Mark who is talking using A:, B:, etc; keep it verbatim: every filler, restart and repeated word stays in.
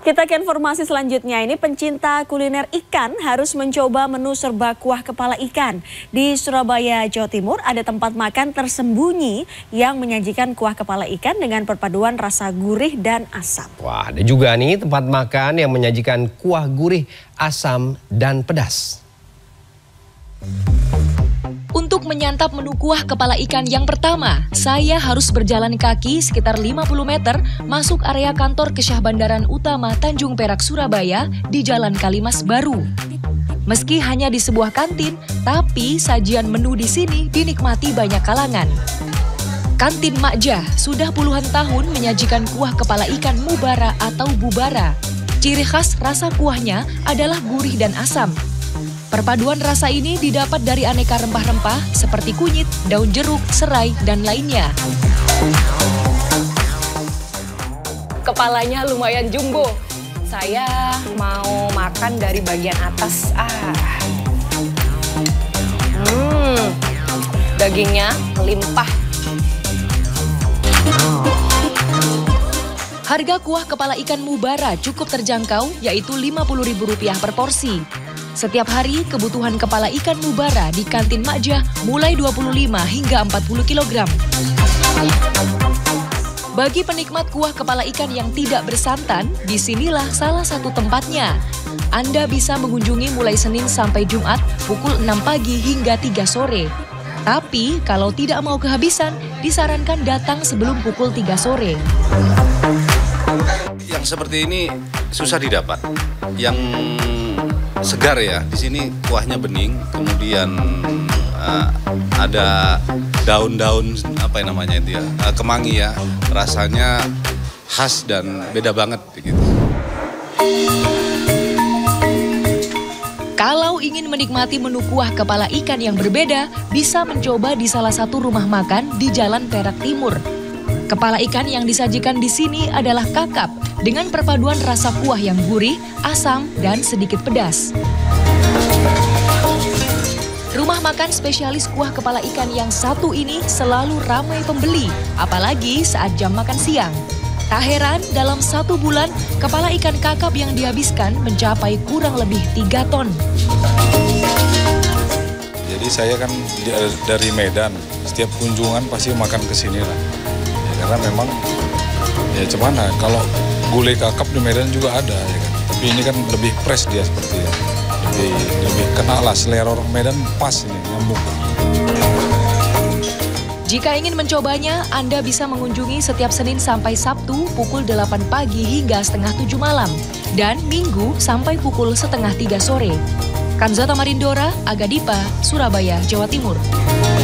A: Kita ke informasi selanjutnya. Ini pencinta kuliner ikan harus mencoba menu serba kuah kepala ikan. Di Surabaya, Jawa Timur ada tempat makan tersembunyi yang menyajikan kuah kepala ikan dengan perpaduan rasa gurih dan asam.
B: Wah, ada juga nih tempat makan yang menyajikan kuah gurih, asam, dan pedas.
C: Untuk menyantap menu kuah kepala ikan yang pertama, saya harus berjalan kaki sekitar lima puluh meter masuk area kantor Kesyah Bandaran Utama Tanjung Perak, Surabaya di Jalan Kalimas Baru. Meski hanya di sebuah kantin, tapi sajian menu di sini dinikmati banyak kalangan. Kantin Makjah sudah puluhan tahun menyajikan kuah kepala ikan mubara atau bubara. Ciri khas rasa kuahnya adalah gurih dan asam. Perpaduan rasa ini didapat dari aneka rempah-rempah seperti kunyit, daun jeruk, serai, dan lainnya.
D: Kepalanya lumayan jumbo. Saya mau makan dari bagian atas. Ah. Hmm, dagingnya melimpah.
C: Harga kuah kepala ikan mubara cukup terjangkau, yaitu lima puluh ribu rupiah per porsi. Setiap hari kebutuhan kepala ikan mubara di kantin Makjah mulai dua puluh lima hingga empat puluh kilogram. Bagi penikmat kuah kepala ikan yang tidak bersantan, disinilah salah satu tempatnya. Anda bisa mengunjungi mulai Senin sampai Jumat pukul enam pagi hingga tiga sore. Tapi kalau tidak mau kehabisan, disarankan datang sebelum pukul tiga sore.
E: Yang seperti ini susah didapat. Yang segar ya, di sini kuahnya bening, kemudian uh, ada daun-daun apa yang namanya itu ya, uh, kemangi ya, rasanya khas dan beda banget gitu.
C: Kalau ingin menikmati menu kuah kepala ikan yang berbeda, bisa mencoba di salah satu rumah makan di Jalan Perak Timur. Kepala ikan yang disajikan di sini adalah kakap dengan perpaduan rasa kuah yang gurih, asam, dan sedikit pedas. Rumah makan spesialis kuah kepala ikan yang satu ini selalu ramai pembeli, apalagi saat jam makan siang. Tak heran, dalam satu bulan, kepala ikan kakap yang dihabiskan mencapai kurang lebih tiga ton.
F: Jadi saya kan dari Medan, setiap kunjungan pasti makan ke sini lah. Karena memang ya cuman kalau gulai kakap di Medan juga ada ya kan. Tapi ini kan lebih fresh dia seperti ya. Lebih lebih kena lah, selera orang Medan pas ini, nyambung.
C: Jika ingin mencobanya, Anda bisa mengunjungi setiap Senin sampai Sabtu pukul delapan pagi hingga setengah tujuh malam. Dan Minggu sampai pukul setengah tiga sore. Kanzata Marindora, Aga Dipa, Surabaya, Jawa Timur.